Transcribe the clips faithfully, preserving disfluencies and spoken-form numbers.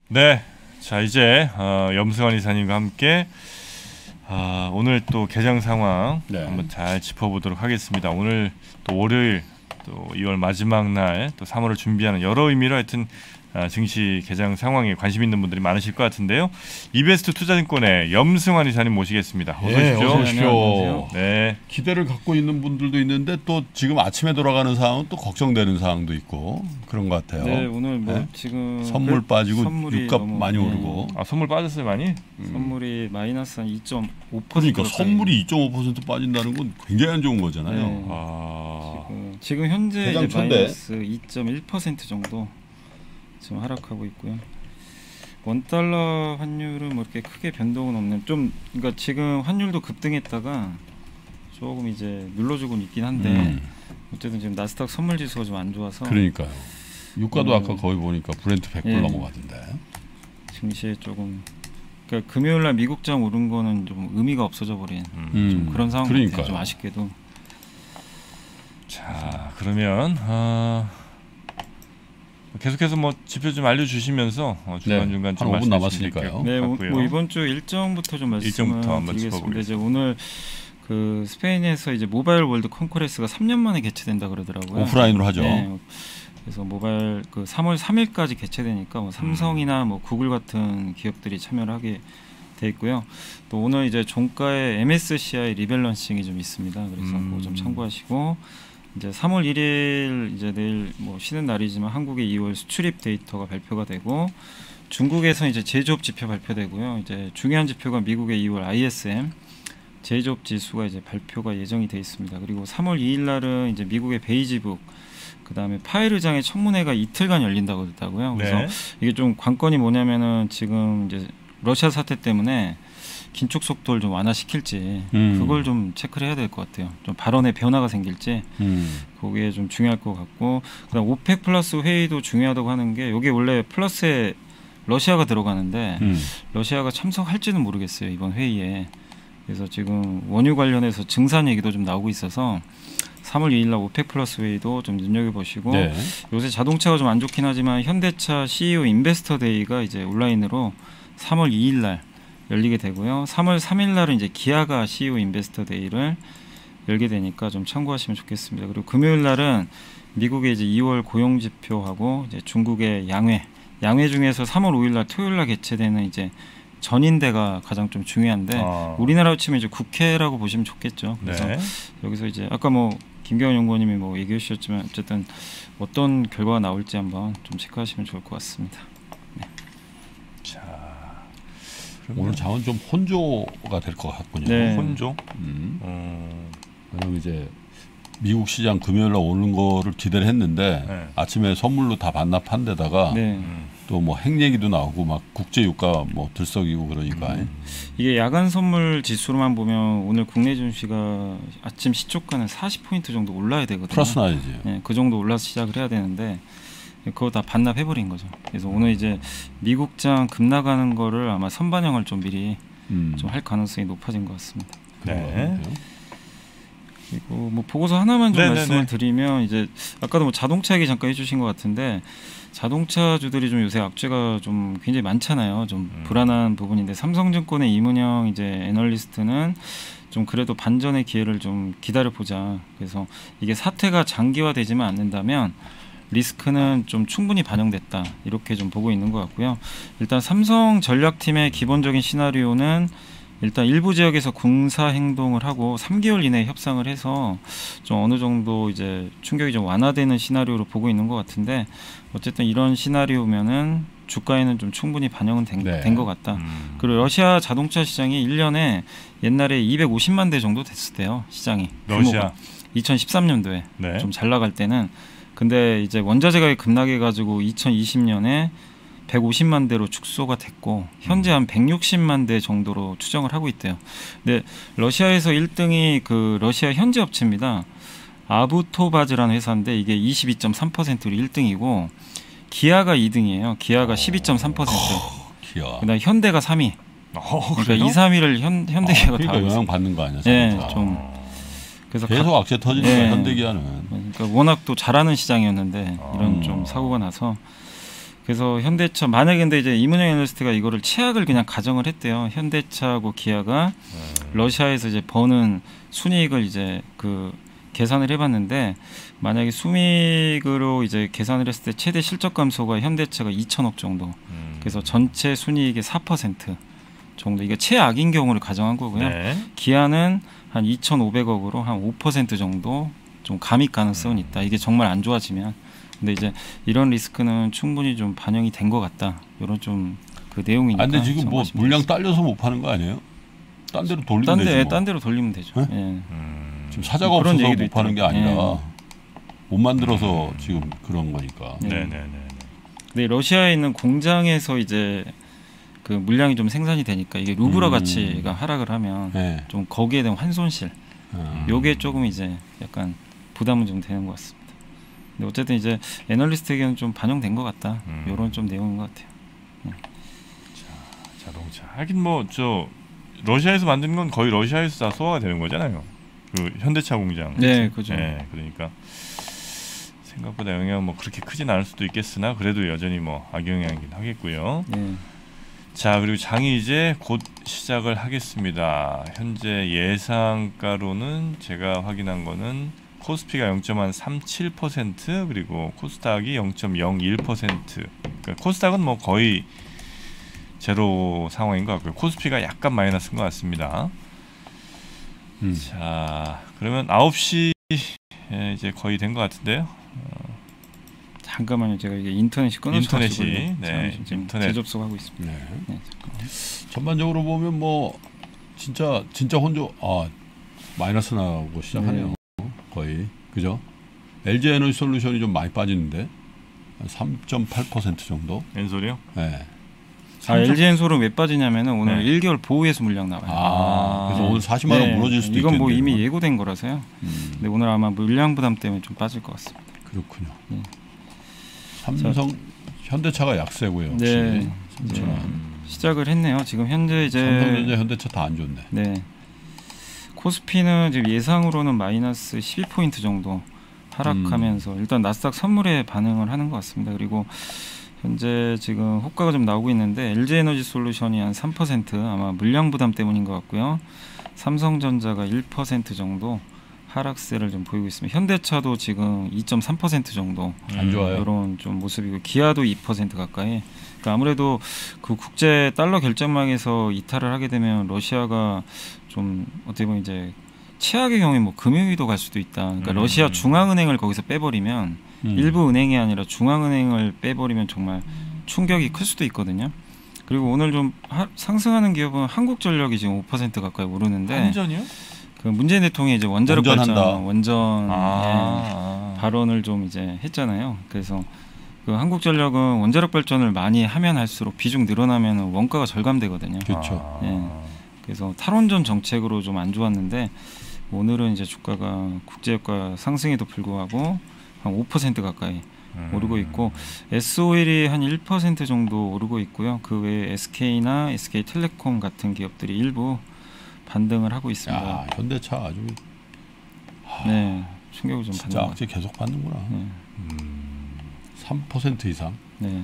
네, 자 이제 어, 염승환 이사님과 함께 아, 오늘 또 개장 상황 네. 한번 잘 짚어보도록 하겠습니다. 오늘 또 월요일 또 이월 마지막 날 또 삼월을 준비하는 여러 의미로 하여튼 아, 증시 개장 상황에 관심 있는 분들이 많으실 것 같은데요. 이베스트 투자증권의 염승환 이사님 모시겠습니다. 어서 네, 오십시오. 어서 오십시오. 네. 기대를 갖고 있는 분들도 있는데 또 지금 아침에 돌아가는 상황은 또 걱정되는 상황도 있고 그런 것 같아요. 네, 오늘 뭐 네? 지금 선물 빠지고 유가 너무, 많이 네. 오르고. 아 선물 빠졌어요 많이? 음. 선물이 마이너스 한 이 점 오 퍼센트. 그러니까 선물이 이 점 오 퍼센트 빠진다는 건 굉장히 안 좋은 거잖아요. 네. 아... 지금, 지금 현재 이제 마이너스 이 점 일 퍼센트 정도 지금 하락하고 있고요. 원 달러 환율은 뭐 이렇게 크게 변동은 없는 좀 그러니까 지금 환율도 급등했다가 조금 이제 눌러주고는 있긴 한데 음. 어쨌든 지금 나스닥 선물 지수가 좀 안 좋아서 그러니까요. 유가도 음. 아까 거의 보니까 브렌트 백 불 예. 넘어가던데. 증시에 조금 그러니까 금요일 날 미국장 오른 거는 좀 의미가 없어져 버린 음. 좀 그런 상황 같아요. 좀 아쉽게도. 자 그러면 어... 계속해서 뭐 지표 좀 알려주시면서 어, 중간 중간 네, 좀 한 오 분 남았으니까요. 네, 뭐 이번 주 일정부터 좀 말씀을 드리겠습니다. 이제 오늘 그 스페인에서 이제 모바일 월드 컨퍼런스가 삼 년 만에 개최된다 그러더라고요. 오프라인으로 하죠. 네, 그래서 모바일 그 삼월 삼일까지 개최되니까 뭐 삼성이나 뭐 구글 같은 기업들이 참여를 하게 돼 있고요. 또 오늘 이제 종가의 엠에스시아이 리밸런싱이 좀 있습니다. 그래서 음. 그거 좀 참고하시고. 이제 삼월 일일 이제 내일 뭐 쉬는 날이지만 한국의 이월 수출입 데이터가 발표가 되고 중국에서 이제 제조업 지표 발표되고요. 이제 중요한 지표가 미국의 이월 아이에스엠 제조업 지수가 이제 발표가 예정이 돼 있습니다. 그리고 삼월 이일 날은 이제 미국의 베이지북 그다음에 파웰 의장의 청문회가 이틀간 열린다고 했다고요. 그래서 네. 이게 좀 관건이 뭐냐면은 지금 이제 러시아 사태 때문에 긴축 속도를 좀 완화시킬지 음. 그걸 좀 체크를 해야 될 것 같아요. 좀 발언에 변화가 생길지 음. 그게 좀 중요할 것 같고 그다음 오펙 플러스 회의도 중요하다고 하는 게 이게 원래 플러스에 러시아가 들어가는데 음. 러시아가 참석할지는 모르겠어요 이번 회의에. 그래서 지금 원유 관련해서 증산 얘기도 좀 나오고 있어서 삼월 이일 날 오펙 플러스 회의도 좀 눈여겨보시고 네. 요새 자동차가 좀 안 좋긴 하지만 현대차 씨이오 인베스터 데이가 이제 온라인으로 삼월 이일 날 열리게 되고요. 삼월 삼일 날은 이제 기아가 씨이오 인베스터 데이를 열게 되니까 좀 참고하시면 좋겠습니다. 그리고 금요일 날은 미국의 이제 이월 고용 지표하고 이제 중국의 양회, 양회 중에서 삼월 오일 날 토요일 날 개최되는 이제 전인대가 가장 좀 중요한데 아. 우리나라로 치면 이제 국회라고 보시면 좋겠죠. 그래서 네. 여기서 이제 아까 뭐 김경원 연구원님이 뭐 얘기해 주셨지만 어쨌든 어떤 결과가 나올지 한번 좀 체크하시면 좋을 것 같습니다. 네. 자. 오늘 장은 좀 혼조가 될 것 같군요. 네. 혼조. 음. 음. 왜냐면 이제 미국 시장 금요일날 오는 거를 기대를 했는데 네. 아침에 선물로 다 반납한 데다가 네. 또 뭐 핵 얘기도 나오고 막 국제 유가 뭐 들썩이고 그러니까 음. 이게 야간 선물 지수로만 보면 오늘 국내 증시가 아침 시초가는 사십 포인트 정도 올라야 되거든요. 플러스 나야지. 네, 그 정도 올라서 시작을 해야 되는데 그거 다 반납해버린 거죠. 그래서 오늘 이제 미국장 급 나가는 거를 아마 선반영을 좀 미리 음. 좀 할 가능성이 높아진 것 같습니다. 네. 그리고 뭐 보고서 하나만 좀 네네네. 말씀을 드리면 이제 아까도 뭐 자동차 얘기 잠깐 해주신 것 같은데 자동차주들이 좀 요새 악재가 좀 굉장히 많잖아요. 좀 음. 불안한 부분인데 삼성증권의 이문영 이제 애널리스트는 좀 그래도 반전의 기회를 좀 기다려 보자. 그래서 이게 사태가 장기화되지만 않는다면 리스크는 좀 충분히 반영됐다. 이렇게 좀 보고 있는 것 같고요. 일단 삼성 전략팀의 기본적인 시나리오는 일단 일부 지역에서 공사 행동을 하고 삼 개월 이내에 협상을 해서 좀 어느 정도 이제 충격이 좀 완화되는 시나리오로 보고 있는 것 같은데 어쨌든 이런 시나리오면은 주가에는 좀 충분히 반영은 된 것 네. 같다. 음. 그리고 러시아 자동차 시장이 일 년에 옛날에 이백오십만 대 정도 됐을 때요. 시장이. 러시아. 규모가. 이천십삼 년도에 네. 좀 잘 나갈 때는 근데 이제 원자재 가격이 급락해 가지고 이천이십 년에 백오십만 대로 축소가 됐고 현재 한 백육십만 대 정도로 추정을 하고 있대요. 근데 러시아에서 일 등이 그 러시아 현지 업체입니다. 아부토바즈라는 회사인데 이게 이십이 점 삼 퍼센트로 일 등이고 기아가 이 등이에요. 기아가 십이 점 삼 퍼센트. 기아. 그다음 현대가 삼 위. 어, 그러니까 이, 삼 위를 현 현대기아가 아, 그러니까 다 영향 받는 거 아니야? 네, 자동차. 좀 그래서 계속 각, 악재 터지니까 네. 현대기아는. 그러니까 워낙 또 잘하는 시장이었는데 아. 이런 좀 사고가 나서 그래서 현대차 만약에 근데 이제 이문영 애널리스트가 이거를 최악을 그냥 가정을 했대요. 현대차하고 기아가 음. 러시아에서 이제 버는 순이익을 이제 그 계산을 해봤는데 만약에 순이익으로 이제 계산을 했을 때 최대 실적 감소가 현대차가 이천억 정도. 음. 그래서 전체 순이익의 사 퍼센트 정도. 이게 최악인 경우를 가정한 거고요. 네. 기아는 한 이천오백억으로 한 오 퍼센트 정도 좀 감익 가능성은 있다. 이게 정말 안 좋아지면. 근데 이제 이런 리스크는 충분히 좀 반영이 된 것 같다. 이런 좀 그 내용이니까. 아, 근데 지금 뭐 물량 딸려서 못 파는 거 아니에요? 딴 데로 돌리면 딴 데, 되지 뭐. 딴 데로 돌리면 되죠. 네? 예. 음. 지금 사자가 뭐 그런 없어서 얘기도 못 파는 게 아니라 있더라고요. 못 만들어서 지금 그런 거니까. 네. 네네네. 근데 러시아에 있는 공장에서 이제 그 물량이 좀 생산이 되니까 이게 루블화 음. 가치가 하락을 하면 네. 좀 거기에 대한 환손실 어. 요게 조금 이제 약간 부담은 좀 되는 것 같습니다. 근데 어쨌든 이제 애널리스트에게는 좀 반영된 것 같다. 음. 이런 좀 내용인 것 같아요. 자동차. 하긴 뭐 저 러시아에서 만드는 건 거의 러시아에서 다 소화가 되는 거잖아요. 그 현대차 공장. 네, 그죠. 네, 그러니까 생각보다 영향은 뭐 그렇게 크진 않을 수도 있겠으나 그래도 여전히 뭐 악영향이긴 하겠고요. 네. 자, 그리고 장이 이제 곧 시작을 하겠습니다. 현재 예상가로는 제가 확인한 거는 코스피가 영 점 삼칠 퍼센트 그리고 코스닥이 영 점 영일 퍼센트. 그러니까 코스닥은 뭐 거의 제로 상황인 것 같고요. 코스피가 약간 마이너스인 것 같습니다. 음. 자, 그러면 아홉 시 이제 거의 된 것 같은데요. 잠깐만요. 제가 이게 인터넷이 끊어서 인터넷이, 네, 지금 인터넷. 재접속하고 있습니다. 네. 네, 잠깐만요. 전반적으로 보면 뭐 진짜 진짜 혼조 아 마이너스 나고 시작하네요. 거의 그죠? 엘지 에너지 솔루션이 좀 많이 빠지는데 삼 점 팔 퍼센트 정도. 왼소리요? 네. 아, 엘지엔솔은 왜 빠지냐면은 오늘 네. 일 개월 보호예수 물량 나와요. 아, 그래서 오늘 사십만 원 네, 무너질 수도 이건 있겠네요. 뭐 이미 예고된 거라서요. 음, 근데 오늘 아마 물량 부담 때문에 좀 빠질 것 같습니다. 그렇군요. 네. 삼성, 현대차가 약세고요. 역시. 네. 삼천원. 음. 시작을 했네요. 지금 현재 이제 삼성전자, 현대차 다 안 좋네. 네. 코스피는 지금 예상으로는 마이너스 십이 포인트 정도 하락하면서 음. 일단 나스닥 선물에 반응을 하는 것 같습니다. 그리고 현재 지금 호가가 좀 나오고 있는데 엘지에너지 솔루션이 한 삼 퍼센트 아마 물량 부담 때문인 것 같고요. 삼성전자가 일 퍼센트 정도 하락세를 좀 보이고 있습니다. 현대차도 지금 이 점 삼 퍼센트 정도 안 좋아요. 이런 좀 모습이고 기아도 이 퍼센트 가까이. 그러니까 아무래도 그 국제 달러 결정망에서 이탈을 하게 되면 러시아가 좀 어떻게 보면 이제 최악의 경우에 뭐 금융위도 갈 수도 있다. 그러니까 음. 러시아 중앙은행을 거기서 빼버리면 음. 일부 은행이 아니라 중앙은행을 빼버리면 정말 충격이 클 수도 있거든요. 그리고 오늘 좀 하, 상승하는 기업은 한국전력이 지금 오 퍼센트 가까이 오르는데 한전이요? 그 문재인 대통령이 이제 원자력 발전 원전한다. 원전 아, 예, 발언을 좀 이제 했잖아요. 그래서 그 한국전력은 원자력 발전을 많이 하면 할수록 비중 늘어나면 원가가 절감되거든요. 그렇죠. 예. 그래서 탈원전 정책으로 좀 안 좋았는데 오늘은 이제 주가가 국제유가 상승에도 불구하고 한 오 퍼센트 가까이 음. 오르고 있고 에스오엘이 한 일 퍼센트 정도 오르고 있고요. 그 외에 에스케이나 에스케이텔레콤 같은 기업들이 일부 반등을 하고 있습니다. 야, 현대차 아주 네, 충격을 좀 받는 진짜 것 악재 계속 받는구나. 같아요. 네. 음. 삼 퍼센트 이상. 네.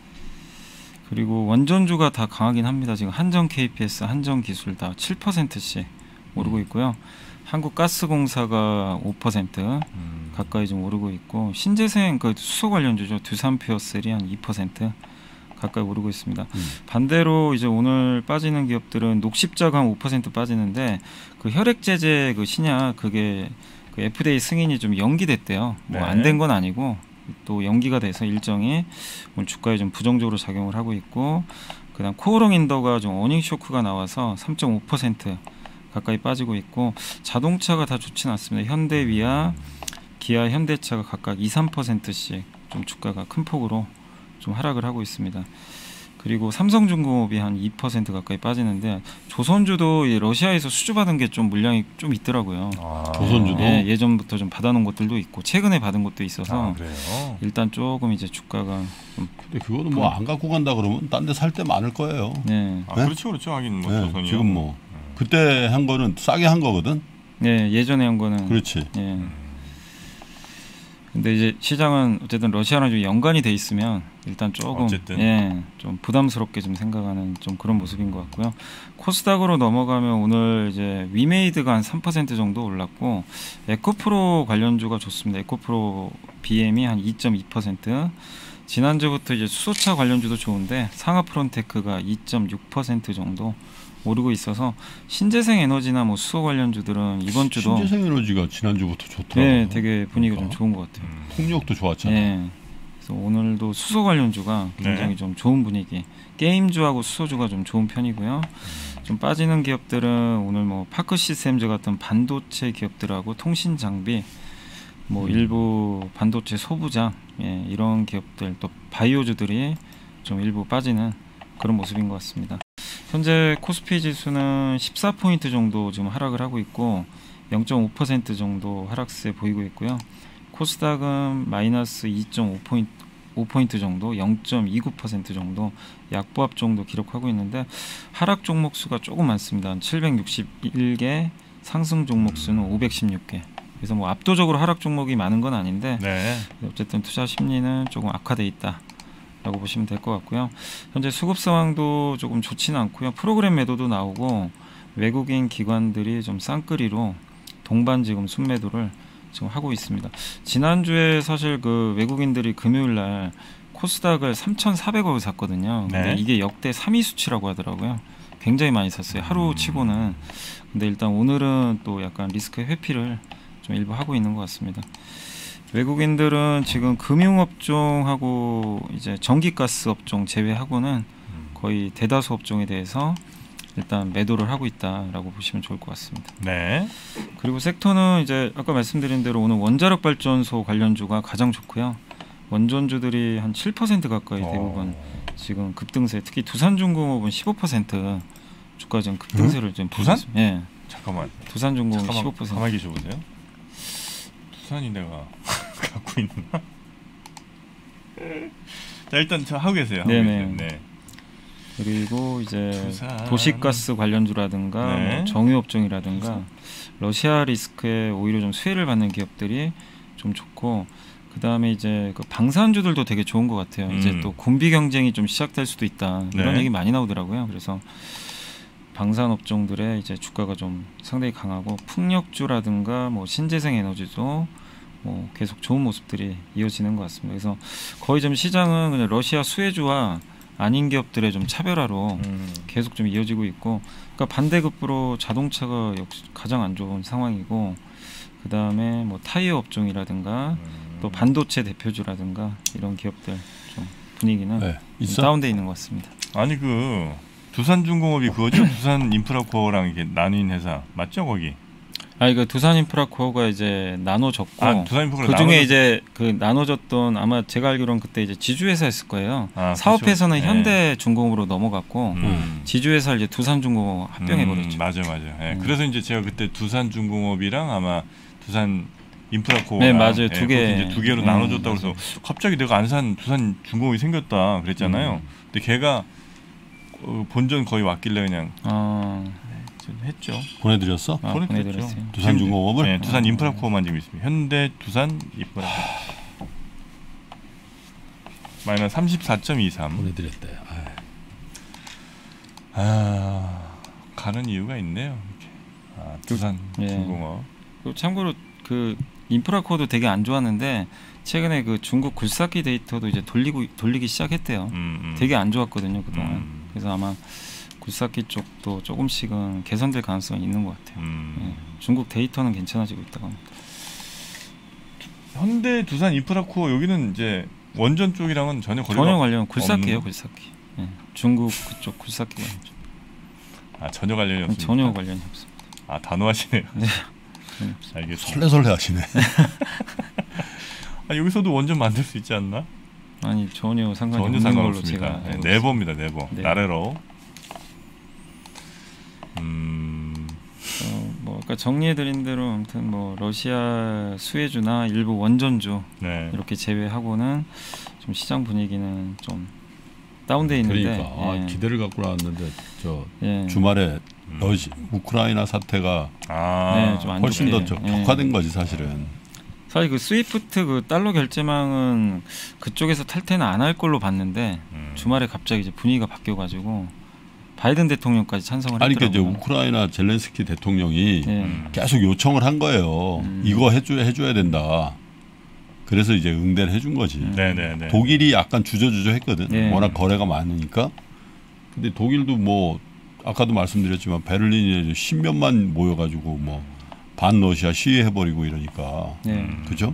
그리고 원전주가 다 강하긴 합니다. 지금 한전 케이피에스, 한전 기술 다 칠 퍼센트씩 오르고 있고요. 한국가스공사가 오 퍼센트 음. 가까이 좀 오르고 있고 신재생 그 수소 관련주죠. 두산퓨어셀이 한 이 퍼센트 가까이 오르고 있습니다. 음. 반대로 이제 오늘 빠지는 기업들은 녹십자가 한 오 퍼센트 빠지는데 그 혈액 제제 그 신약 그게 그 에프디에이 승인이 좀 연기됐대요. 뭐 네. 안 된 건 아니고 또 연기가 돼서 일정이 오늘 주가에 좀 부정적으로 작용을 하고 있고 그다음 코오롱 인더가 좀 어닝 쇼크가 나와서 삼 점 오 퍼센트 가까이 빠지고 있고 자동차가 다 좋지는 않습니다. 현대위아, 기아, 현대차가 각각 이, 삼 퍼센트씩 좀 주가가 큰 폭으로 좀 하락을 하고 있습니다. 그리고 삼성중공업이 한 이 퍼센트 가까이 빠지는데 조선주도 이 러시아에서 수주받은 게 좀 물량이 좀 있더라고요. 아. 조선주도? 예, 예전부터 좀 받아놓은 것들도 있고 최근에 받은 것도 있어서 아, 그래요. 일단 조금 이제 주가가 좀 근데 그거는 뭐 안 갖고 간다 그러면 딴 데 살 때 많을 거예요. 네, 아, 네? 그렇죠, 그렇죠. 하긴 뭐 네, 조선이요. 지금 뭐 그때 한 거는 싸게 한 거거든. 네 예전에 한 거는 그렇지. 예. 근데 이제 시장은 어쨌든 러시아랑 좀 연관이 돼 있으면 일단 조금 어쨌든. 예, 좀 부담스럽게 좀 생각하는 좀 그런 모습인 것 같고요. 코스닥으로 넘어가면 오늘 이제 위메이드가 한 삼 퍼센트 정도 올랐고 에코프로 관련주가 좋습니다. 에코프로 비엠이 한 이 점 이 퍼센트. 지난주부터 이제 수소차 관련주도 좋은데 상하프론테크가 이 점 육 퍼센트 정도 오르고 있어서 신재생 에너지나 뭐 수소 관련주들은 이번 주도 신재생 에너지가 지난주부터 좋더라고요. 네, 되게 분위기가 그러니까. 좀 좋은 것 같아요. 음. 폭력도 좋았잖아요. 네. 그래서 오늘도 수소 관련주가 굉장히 네. 좀 좋은 분위기. 게임주하고 수소주가 좀 좋은 편이고요. 좀 빠지는 기업들은 오늘 뭐 파크 시스템즈 같은 반도체 기업들하고 통신 장비, 뭐 음. 일부 반도체 소부장, 예, 이런 기업들 또 바이오주들이 좀 일부 빠지는 그런 모습인 것 같습니다. 현재 코스피 지수는 십사 포인트 정도 지금 하락을 하고 있고 영 점 오 퍼센트 정도 하락세 보이고 있고요. 코스닥은 마이너스 이 점 오 포인트, 오 포인트 정도, 영 점 이구 퍼센트 정도 약보합 정도 기록하고 있는데 하락 종목 수가 조금 많습니다. 칠백육십일 개, 상승 종목 수는 오백십육 개. 그래서 뭐 압도적으로 하락 종목이 많은 건 아닌데 네. 어쨌든 투자 심리는 조금 악화돼 있다. 라고 보시면 될 것 같고요. 현재 수급 상황도 조금 좋지는 않고요. 프로그램 매도도 나오고 외국인 기관들이 좀 쌍끌이로 동반 지금 순매도를 지금 하고 있습니다. 지난주에 사실 그 외국인들이 금요일 날 코스닥을 삼천사백억을 샀거든요. 근데 네. 이게 역대 삼 위 수치라고 하더라고요. 굉장히 많이 샀어요. 하루 치고는. 근데 일단 오늘은 또 약간 리스크 회피를 좀 일부 하고 있는 것 같습니다. 외국인들은 지금 금융업종하고 이제 전기가스 업종 제외하고는 거의 대다수 업종에 대해서 일단 매도를 하고 있다라고 보시면 좋을 것 같습니다. 네. 그리고 섹터는 이제 아까 말씀드린 대로 오늘 원자력 발전소 관련주가 가장 좋고요. 원전주들이 한 칠 퍼센트 가까이 대부분 어. 지금 급등세, 특히 두산중공업은 십오 퍼센트 주가 지금 급등세를 좀 두산? 보고 있습니다. 예, 잠깐만. 두산중공업 잠깐만. 십오 퍼센트. 가만히 계셔 보세요. 두산이 내가 갖고 있나? 자 일단 저 하고 계세요. 하고 네네. 계세요. 네. 그리고 이제 두산. 도시가스 관련주라든가 네. 뭐 정유업종이라든가 두산. 러시아 리스크에 오히려 좀 수혜를 받는 기업들이 좀 좋고 그 다음에 이제 그 방산주들도 되게 좋은 것 같아요. 음. 이제 또 군비 경쟁이 좀 시작될 수도 있다 이런 네. 얘기 많이 나오더라고요. 그래서 방산 업종들의 이제 주가가 좀 상당히 강하고 풍력주라든가 뭐 신재생 에너지도 뭐 계속 좋은 모습들이 이어지는 것 같습니다. 그래서 거의 좀 시장은 그냥 러시아 수혜주와 아닌 기업들의 좀 차별화로 음. 계속 좀 이어지고 있고, 그러니까 반대급부로 자동차가 역시 가장 안 좋은 상황이고, 그 다음에 뭐 타이어 업종이라든가 음. 또 반도체 대표주라든가 이런 기업들 좀 분위기는 네, 좀 있어? 다운돼 있는 것 같습니다. 아니 그 두산중공업이 그거죠? 두산 인프라코어랑 이렇게 나뉜 회사 맞죠 거기? 아, 이거 두산인프라코어가 이제 나눠졌고, 아 두산인프라 그 중에 이제 그 나눠졌던 아마 제가 알기로는 그때 이제 지주회사였을 거예요. 아, 사업회사는 그렇죠. 현대중공업으로 넘어갔고 음. 지주회사를 이제 두산중공업 합병해버렸죠. 음, 맞아 맞아. 예, 음. 그래서 이제 제가 그때 두산중공업이랑 아마 두산 인프라코어 네, 맞아요. 두 개. 이제 두 개로 음, 나눠줬다 그래서 갑자기 내가 안산 두산중공업이 생겼다 그랬잖아요. 음. 근데 걔가 어, 본전 거의 왔길래 그냥 아, 했죠. 보내드렸어? 아, 보냈겠죠. 보내드렸어요. 두산중공업을? 네, 두산 인프라코어만 지금 있습니다. 현대 두산 인프라코어 마이너스 삼십사 점 이삼. 보내드렸대. 아이. 아 가는 이유가 있네요. 이렇게. 아, 두산 예. 중공업. 그리고 참고로 그 인프라코어도 되게 안 좋았는데 최근에 그 중국 굴삭기 데이터도 이제 돌리고 돌리기 시작했대요. 음, 음. 되게 안 좋았거든요 그동안. 음. 그래서 아마 굴삭기 쪽도 조금씩은 개선될 가능성이 있는 것 같아요. 음. 예. 중국 데이터는 괜찮아지고 있다고 합니다. 현대 두산 인프라코어 여기는 이제 원전 쪽이랑은 전혀 거리가 전혀 관련 굴삭기예요, 없는- 굴삭기. 예. 중국 그쪽 굴삭기가 아니죠. 아 전혀 관련이 없습니다. 전혀 관련이 없습니다. 아 단호하시네요. 네. 전혀 없습니다. 알겠습니다. 설레설레 하시네. 아, 여기서도 원전 만들 수 있지 않나? 아니 전혀 상관이 전혀 없는 걸로 상관없습니다. 제가 네, 알고 네버입니다. 네버. 네. 나래로. 음. 어, 뭐 아까 정리해드린 대로 아무튼 뭐 러시아 수혜주나 일부 원전주 네. 이렇게 제외하고는 좀 시장 분위기는 좀 다운돼 있는데 그러니까 아, 예. 기대를 갖고 나왔는데 저 예. 주말에 음. 러시 우크라이나 사태가 아. 네, 좀안 훨씬 좋게. 더 저- 예. 격화된 거지 사실은. 사실 그 스위프트 그 달러 결제망은 그쪽에서 탈퇴는 안 할 걸로 봤는데 음. 주말에 갑자기 이제 분위기가 바뀌어가지고 바이든 대통령까지 찬성을 아니, 했더라고요. 그러니까 이제 우크라이나 젤렌스키 대통령이 네. 계속 요청을 한 거예요. 음. 이거 해줘 해줘야 된다. 그래서 이제 응대를 해준 거지. 음. 네네네. 독일이 약간 주저주저 했거든. 네. 워낙 거래가 많으니까. 근데 독일도 뭐 아까도 말씀드렸지만 베를린에 십몇만 모여가지고 뭐 반러시아 시위해버리고 이러니까. 네. 그죠?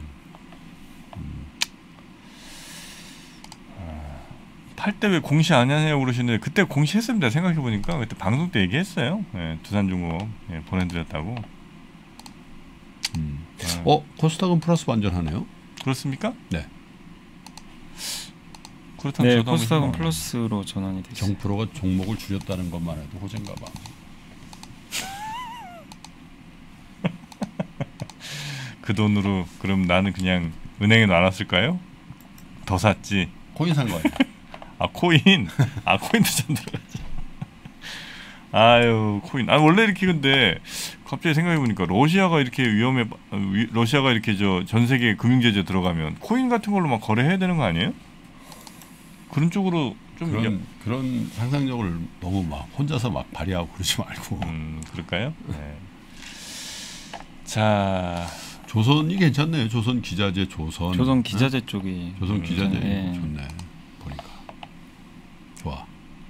팔 대 왜 공시 안 하냐고 그러시는데 그때 공시했습니다. 생각해 보니까 그때 방송 때 얘기했어요. 예, 두산중공업 예, 보내드렸다고. 음. 네. 어 코스닥은 플러스 반전하네요. 그렇습니까? 네. 그렇다면 네, 저도 코스닥은 한번 플러스로 전환이 됐어요. 정프로가 종목을 줄였다는 것만 해도 호재인가 봐. 그 돈으로 그럼 나는 그냥 은행에 놔놨을까요? 더 샀지. 코인 산 거예요. 아 코인. 아 코인도 좀 들어가지. 아유 코인. 아 원래 이렇게 근데 갑자기 생각해 보니까 러시아가 이렇게 위험해. 러시아가 이렇게 저 전 세계 금융 제재 들어가면 코인 같은 걸로 막 거래해야 되는 거 아니에요? 그런 쪽으로 좀 그런 여... 그런 상상력을 너무 막 혼자서 막 발휘하고 그러지 말고. 음 그럴까요? 네. 자. 조선이 괜찮네요. 조선 기자재 조선. 조선 기자재 네? 쪽이. 조선 기자재 네. 좋네. 보니까 좋아.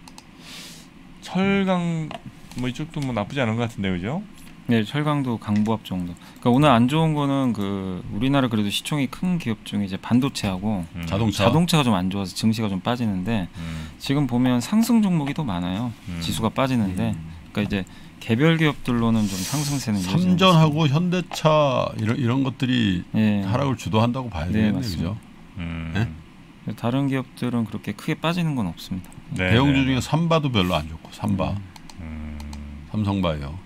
철강 뭐 이쪽도 뭐 나쁘지 않은 것 같은데 그죠? 네, 철강도 강부합 정도. 그러니까 오늘 안 좋은 거는 그 우리나라 그래도 시총이 큰 기업 중에 이제 반도체하고 음. 자동차. 자동차가 좀 안 좋아서 증시가 좀 빠지는데 음. 지금 보면 상승 종목이 더 많아요. 음. 지수가 빠지는데 그러니까 이제 개별 기업들로는 좀 상승세는 삼전하고 현대차 이런 이런 것들이 네. 하락을 주도한다고 봐야 네, 되겠네, 맞습니다. 그죠? 음. 네? 다른 기업들은 그렇게 크게 빠지는 건 없습니다. 네, 대형주 네, 중에 삼바도 별로 안 좋고 삼바, 음. 음. 삼성바예요.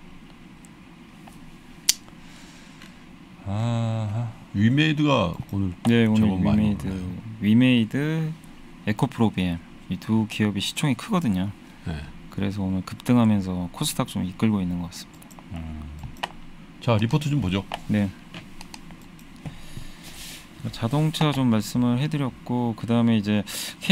아. 위메이드가 오늘 네, 오늘 저건 많이 위메이드, 오르네요. 위메이드, 에코프로비엠 이 두 기업이 시총이 크거든요. 네. 그래서 오늘 급등하면서 코스닥 좀 이끌고 있는 것 같습니다. 음. 자 리포트 좀 보죠. 네. 자동차 좀 말씀을 해드렸고 그 다음에 이제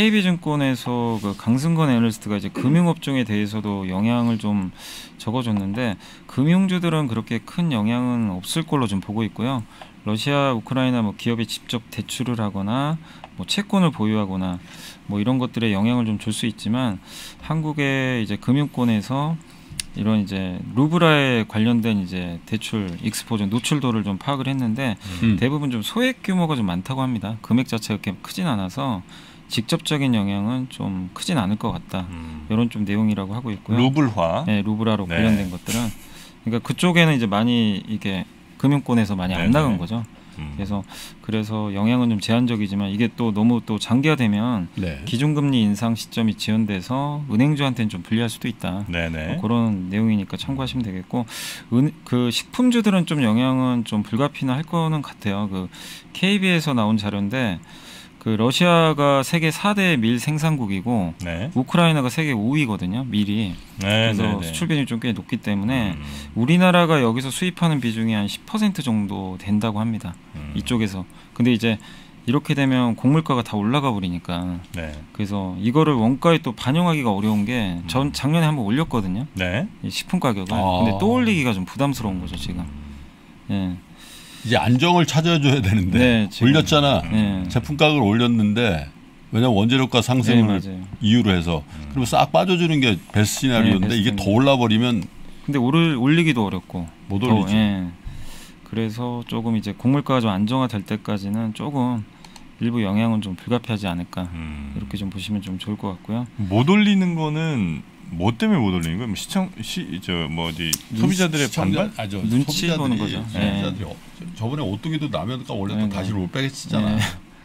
케이비증권에서 그 강승건 애널리스트가 이제 금융업종에 대해서도 영향을 좀 적어줬는데 금융주들은 그렇게 큰 영향은 없을 걸로 좀 보고 있고요. 러시아, 우크라이나 뭐 기업이 직접 대출을 하거나 뭐 채권을 보유하거나 뭐 이런 것들에 영향을 좀 줄 수 있지만 한국의 이제 금융권에서 이런 이제 루브라에 관련된 이제 대출 익스포저 노출도를 좀 파악을 했는데 음. 대부분 좀 소액 규모가 좀 많다고 합니다. 금액 자체가 그렇게 크진 않아서 직접적인 영향은 좀 크진 않을 것 같다. 음. 이런 좀 내용이라고 하고 있고요. 루블화. 네, 루브라로 네. 관련된 것들은 그러니까 그쪽에는 이제 많이 이게 금융권에서 많이 안 네네. 나간 거죠. 음. 그래서 그래서 영향은 좀 제한적이지만 이게 또 너무 또 장기화되면 네. 기준금리 인상 시점이 지연돼서 은행주한테는 좀 불리할 수도 있다. 네네. 뭐 그런 내용이니까 참고하시면 되겠고 은, 그 식품주들은 좀 영향은 좀 불가피나 할 거는 같아요. 그 케이비에서 나온 자료인데 그 러시아가 세계 사 대 밀 생산국이고 네. 우크라이나가 세계 오 위거든요. 밀이. 네. 그래서 네네. 수출 비중이 좀 꽤 높기 때문에 음. 우리나라가 여기서 수입하는 비중이 한 십 퍼센트 정도 된다고 합니다. 음. 이쪽에서. 근데 이제 이렇게 되면 곡물가가 다 올라가 버리니까 네. 그래서 이거를 원가에 또 반영하기가 어려운 게 전 작년에 한번 올렸거든요. 네. 이 식품 가격을. 아. 근데 또 올리기가 좀 부담스러운 거죠 지금. 예. 이제 안정을 찾아줘야 되는데 네, 지금. 올렸잖아. 네. 제품 가격을 올렸는데 왜냐면 원재료가 상승을 네, 맞아요. 이유로 해서 그러면 싹 빠져주는 게 베스트 시나리오인데 네, 이게 베스트 더 올라버리면 근데 오를 올리기도 어렵고. 못 더, 올리죠. 예. 그래서 조금 이제 곡물가가 좀 안정화될 때까지는 조금 일부 영향은 좀 불가피하지 않을까 음. 이렇게 좀 보시면 좀 좋을 것 같고요. 못 올리는 거는 뭐 때문에 못 올리는 거예요? 뭐 시청 시저뭐 어디 소비자들의 반발? 아, 저 눈치 소비자들이- 보는 거죠. 소비자들이 어, 저번에 오뚜기도 라면가 올렸다 네, 다시 네. 롤백 했잖아.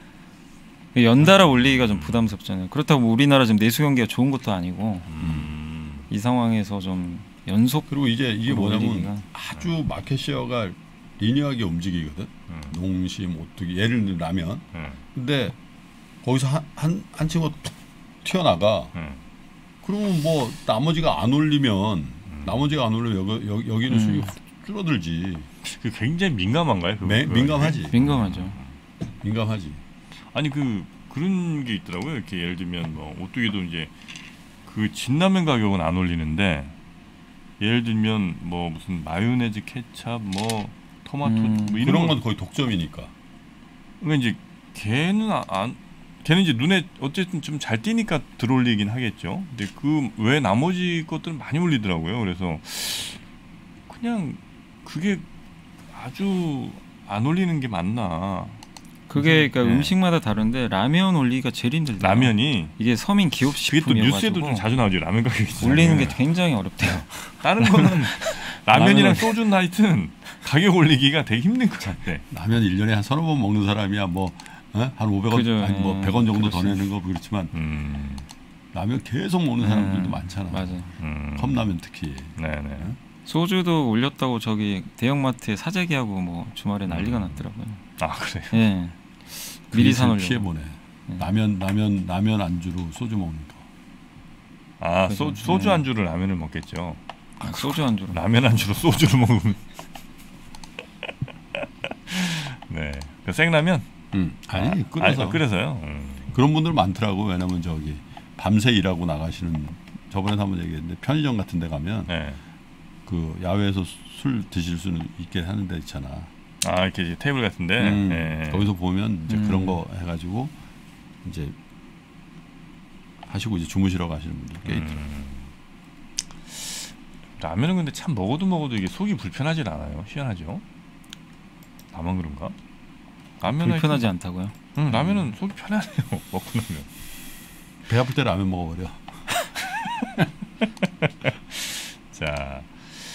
네. 연달아 올리기가 좀 부담스럽잖아요. 그렇다고 우리나라 지금 내수 경기가 좋은 것도 아니고 음. 이 상황에서 좀 연속 그리고 이제 이게 뭐냐면 올리기가. 아주 마켓 셰어가 리니어하게 움직이거든. 음. 농심, 오뚜기 예를 들면 라면. 음. 근데 거기서 한 한 한 친구가 툭 튀어나가. 음. 그러면 뭐 나머지가 안 올리면 나머지가 안 올리면 여기, 여기, 여기는 음. 수익이 확 줄어들지. 그 굉장히 민감한가요? 그 매, 민감하지. 민감하죠. 민감하지. 아니 그 그런 게 있더라고요. 이렇게 예를 들면 뭐 오뚜기도 이제 그 진라면 가격은 안 올리는데 예를 들면 뭐 무슨 마요네즈, 케찹, 뭐 토마토 음, 뭐 이런 그런 건 건 거의 독점이니까. 그러니까 이제 걔는 아, 안 걔는 이제 눈에 어쨌든 좀 잘 띄니까 들어올리긴 하겠죠. 근데 그 외 나머지 것들은 많이 올리더라고요. 그래서 그냥 그게 아주 안 올리는 게 맞나? 그게 그러니까 네. 음식마다 다른데 라면 올리기가 제일 힘들다. 라면이 이게 서민 기업 그게 또 식품이어가지고 뉴스에도 좀 자주 나오죠. 라면 가격이 올리는 게 굉장히 어렵대요. 다른 거는 라면이랑 라면은- 소주 하여튼 가격 올리기가 되게 힘든 것 같아. 라면 일 년에 한 서너 번 먹는 사람이야 뭐 어? 한 오백 원 그죠. 아니 뭐 예, 백 원 정도 더 그렇지. 내는 거 그렇지만 음, 라면 계속 먹는 사람들도 음, 많잖아. 맞아. 음. 컵라면 특히. 네네. 소주도 올렸다고 저기 대형마트에 사재기하고 뭐 주말에 난리가 음. 났더라고요. 아 그래요. 예. 그게 미리 제일 사놓으려고. 피해 보네. 네. 라면 라면 라면 안주로 소주 먹는 거. 아 그죠. 소, 소주 네. 안주를 라면을 먹겠죠. 아, 소주 안주로. 라면 안주로 소주를 먹으면. 네. 그 생라면? 음. 아니 끓여서. 아, 끓여서요. 음. 그런 분들 많더라고. 왜냐면 저기 밤새 일하고 나가시는 저번에 한번 얘기했는데 편의점 같은 데 가면 네. 그 야외에서 술 드실 수는 있게 하는 데 있잖아. 아 이렇게 이제 테이블 같은데. 음, 네. 거기서 보면 이제 음. 그런 거 해가지고 이제 하시고 이제 주무시러 가시는 분들 꽤 있더라고. 음. 라면은 근데 참 먹어도 먹어도 이게 속이 불편하진 않아요. 희한하죠. 나만 그런가? 라면 불편하지 않다고요? 응, 라면은 속이 편하네요. 먹고 나면. 배 아플 때 라면 먹어버려. 자,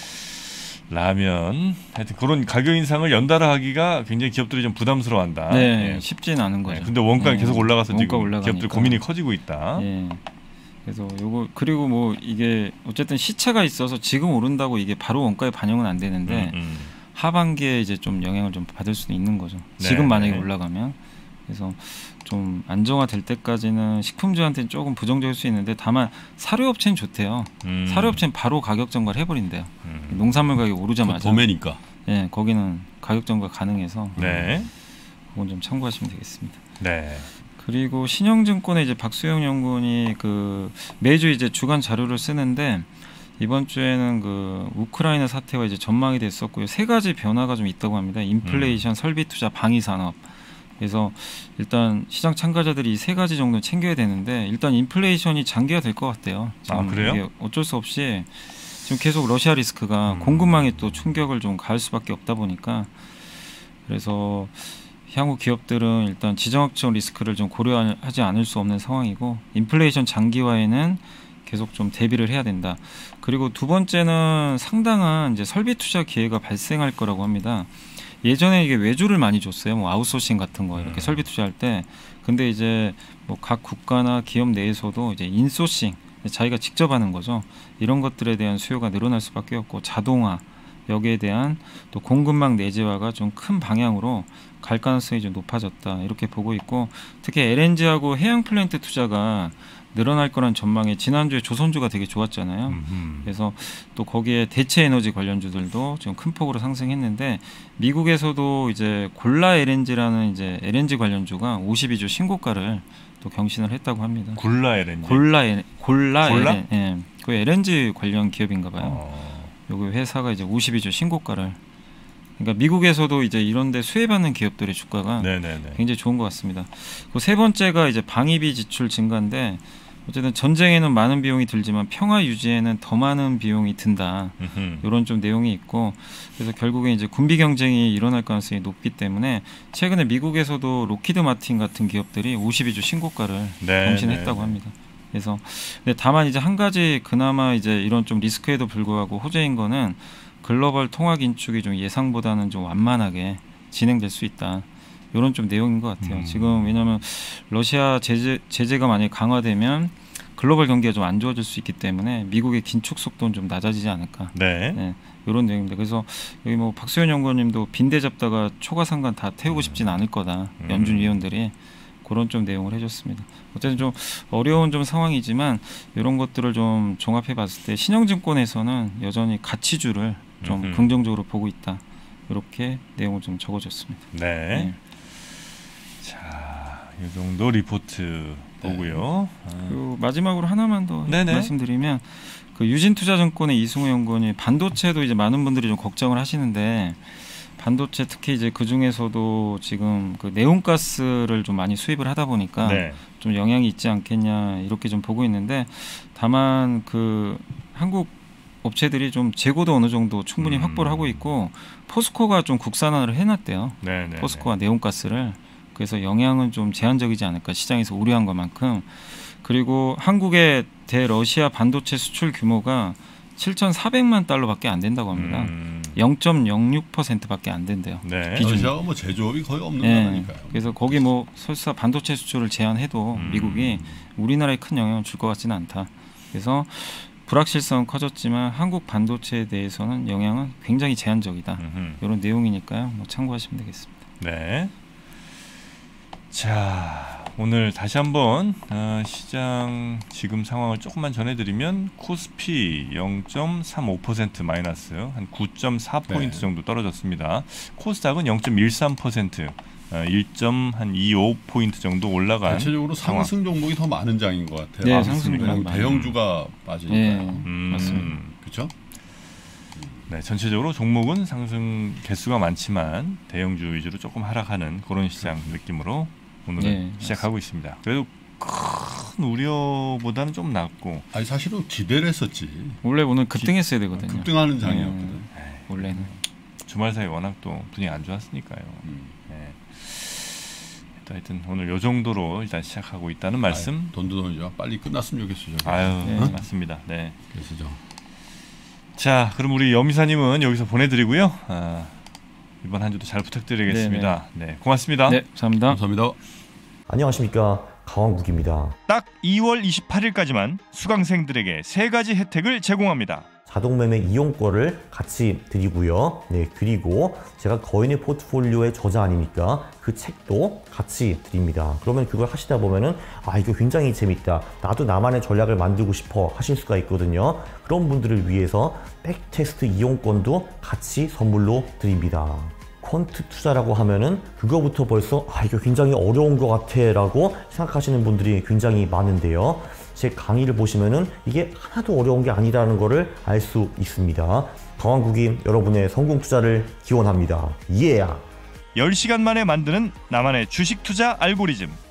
라면 하여튼 그런 가격 인상을 연달아 하기가 굉장히 기업들이 좀 부담스러워한다. 네, 예. 쉽지는 않은 거죠. 네, 근데 원가가 네, 계속 올라가서 원가 지금 올라가니까. 기업들 고민이 커지고 있다. 예. 그래서 요거 그리고 뭐 이게 어쨌든 시차가 있어서 지금 오른다고 이게 바로 원가에 반영은 안 되는데 음, 음. 하반기에 이제 좀 영향을 좀 받을 수도 있는 거죠. 네, 지금 만약에 네. 올라가면 그래서 좀 안정화될 때까지는 식품주한테는 조금 부정적일 수 있는데 다만 사료업체는 좋대요. 음. 사료업체는 바로 가격 전가를 해버린대요. 음. 농산물 가격 오르자마자. 도매니까. 예, 거기는 가격 전가 가능해서 네, 그건 좀 참고하시면 되겠습니다. 네, 그리고 신영증권의 이제 박수영 연구원이 그 매주 이제 주간 자료를 쓰는데 이번 주에는 그 우크라이나 사태와 이제 전망이 됐었고요. 세 가지 변화가 좀 있다고 합니다. 인플레이션, 음. 설비 투자, 방위 산업. 그래서 일단 시장 참가자들이 이 세 가지 정도 챙겨야 되는데 일단 인플레이션이 장기화 될 것 같아요. 아, 그래요? 이게 어쩔 수 없이 지금 계속 러시아 리스크가 음. 공급망에 또 충격을 좀 가할 수밖에 없다 보니까 그래서 향후 기업들은 일단 지정학적 리스크를 좀 고려하지 않을 수 없는 상황이고 인플레이션 장기화에는 계속 좀 대비를 해야 된다. 그리고 두 번째는 상당한 이제 설비 투자 기회가 발생할 거라고 합니다. 예전에 이게 외주를 많이 줬어요. 뭐 아웃소싱 같은 거 이렇게 음. 설비 투자할 때. 근데 이제 뭐 각 국가나 기업 내에서도 이제 인소싱 자기가 직접 하는 거죠. 이런 것들에 대한 수요가 늘어날 수밖에 없고 자동화 여기에 대한 또 공급망 내재화가 좀 큰 방향으로 갈 가능성이 좀 높아졌다 이렇게 보고 있고 특히 엘엔지하고 해양 플랜트 투자가 늘어날 거란 전망에 지난주에 조선주가 되게 좋았잖아요. 음흠. 그래서 또 거기에 대체 에너지 관련주들도 지금 큰 폭으로 상승했는데 미국에서도 이제 골라 엘엔지라는 이제 엘엔지 관련주가 오십이 주 신고가를 또 경신을 했다고 합니다. 굴라 엘엔지. 골라 엘, 골라 골라? 엘엔, 예, 그 엘엔지 관련 기업인가 봐요. 어. 여기 회사가 이제 오십이 주 신고가를 그러니까 미국에서도 이제 이런데 수혜받는 기업들의 주가가 네네네. 굉장히 좋은 것 같습니다. 그 세 번째가 이제 방위비 지출 증가인데 어쨌든 전쟁에는 많은 비용이 들지만 평화 유지에는 더 많은 비용이 든다. 음흠. 이런 좀 내용이 있고 그래서 결국에 이제 군비 경쟁이 일어날 가능성이 높기 때문에 최근에 미국에서도 로키드 마틴 같은 기업들이 오십이 주 신고가를 네, 경신했다고 네, 합니다. 그래서 근데 다만 이제 한 가지 그나마 이제 이런 좀 리스크에도 불구하고 호재인 거는 글로벌 통화 긴축이 좀 예상보다는 좀 완만하게 진행될 수 있다. 이런 좀 내용인 것 같아요. 음. 지금 왜냐하면 러시아 제재 제재가 만약 강화되면 글로벌 경기가 좀 안 좋아질 수 있기 때문에 미국의 긴축 속도는 좀 낮아지지 않을까. 네. 네, 이런 내용입니다. 그래서 여기 뭐 박수현 연구원님도 빈대 잡다가 초과상관 다 태우고 싶진 않을 거다. 음. 연준 위원들이 그런 좀 내용을 해줬습니다. 어쨌든 좀 어려운 좀 상황이지만 이런 것들을 좀 종합해봤을 때 신영증권에서는 여전히 가치주를 좀 음흠. 긍정적으로 보고 있다. 이렇게 내용을 좀 적어줬습니다. 네. 네. 자, 이 정도 리포트 보고요. 네. 그리고 마지막으로 하나만 더 네네. 말씀드리면 그 유진투자증권의 이승우 연구원이 반도체도 이제 많은 분들이 좀 걱정을 하시는데 반도체 특히 이제 그 중에서도 지금 그 네온가스를 좀 많이 수입을 하다 보니까 네. 좀 영향이 있지 않겠냐 이렇게 좀 보고 있는데 다만 그 한국 업체들이 좀 재고도 어느 정도 충분히 음. 확보를 하고 있고 포스코가 좀 국산화를 해놨대요. 네, 네, 포스코가 네온가스를. 그래서 영향은 좀 제한적이지 않을까 시장에서 우려한 것만큼. 그리고 한국의 대러시아 반도체 수출 규모가 칠천사백만 달러밖에 안 된다고 합니다. 음. 영 점 영육 퍼센트밖에 안 된대요. 네. 기준이. 러시아가 뭐 제조업이 거의 없는 네. 나라니까요. 그래서 거기 뭐 설사 반도체 수출을 제한해도 음. 미국이 우리나라에 큰 영향을 줄 것 같지는 않다. 그래서 불확실성은 커졌지만 한국 반도체에 대해서는 영향은 굉장히 제한적이다. 음흠. 이런 내용이니까요. 뭐 참고하시면 되겠습니다. 네. 자, 오늘 다시 한번 어, 시장 지금 상황을 조금만 전해드리면 코스피 영 점 삼오 퍼센트 마이너스 한 구 점 사 포인트 네. 정도 떨어졌습니다. 코스닥은 영 점 일삼 퍼센트 어, 일 점 이오 포인트 정도 올라간 대체적으로 상황. 상승 종목이 더 많은 장인 것 같아요. 네, 아, 상승 왜냐면 종목이 많아요. 대형주가 빠지니까요. 네, 음, 맞습니다. 그렇죠? 네, 전체적으로 종목은 상승 개수가 많지만 대형주 위주로 조금 하락하는 그런 시장 느낌으로 오늘은 네, 시작하고 있습니다. 그래도 큰 우려보다는 좀 낫고 아니 사실은 기대를 했었지. 원래 오늘 급등했어야 되거든요. 급등하는 장이었거든. 음, 원래는. 주말 사이 워낙 또 분위기 안 좋았으니까요. 음. 네. 또 하여튼 오늘 요 정도로 일단 시작하고 있다는 말씀. 아유, 돈도 돈이죠. 빨리 끝났으면 좋겠어요. 저게. 아유, 네. 맞습니다. 네. 그래서죠. 자, 그럼 우리 염이사님은 여기서 보내드리고요. 아, 이번 한 주도 잘 부탁드리겠습니다. 네, 고맙습니다. 네, 감사합니다. 감사합니다. 안녕하십니까, 강원국입니다. 딱 이월 이십팔일까지만 수강생들에게 세 가지 혜택을 제공합니다. 자동매매 이용권을 같이 드리고요. 네, 그리고 제가 거인의 포트폴리오의 저자 아닙니까? 그 책도 같이 드립니다. 그러면 그걸 하시다 보면은 아, 이거 굉장히 재밌다. 나도 나만의 전략을 만들고 싶어 하실 수가 있거든요. 그런 분들을 위해서 백테스트 이용권도 같이 선물로 드립니다. 퀀트 투자라고 하면은 그거부터 벌써 아, 이거 굉장히 어려운 것 같아 라고 생각하시는 분들이 굉장히 많은데요. 제 강의를 보시면은 이게 하나도 어려운 게 아니라는 것을 알 수 있습니다. 강원국이 여러분의 성공 투자를 기원합니다. 예! 열 시간 만에 만드는 나만의 주식 투자 알고리즘.